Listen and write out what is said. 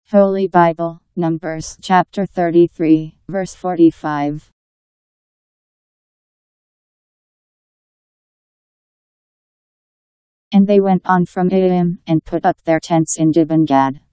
Holy Bible, Numbers chapter 33, verse 45. And they went on from Iyim, and put up their tents in Dibon-gad.